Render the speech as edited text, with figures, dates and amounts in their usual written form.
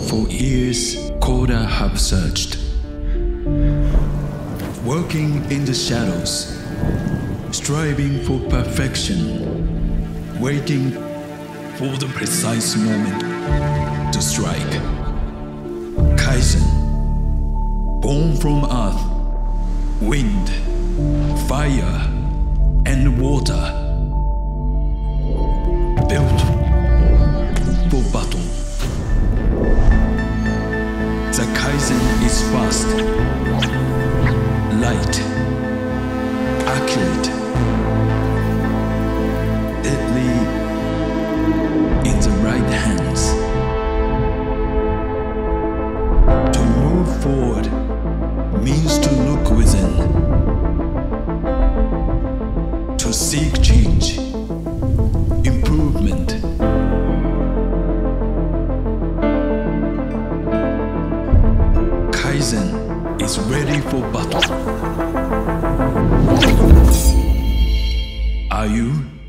For years, Korda have searched, working in the shadows, striving for perfection, waiting for the precise moment to strike. Kaizen, born from earth, wind, fire, and water, built for battle. The Kaizen is fast, light, accurate, deadly in the right hands. To move forward means to look within, to seek change, improvement. Kaizen is ready for battle. Are you?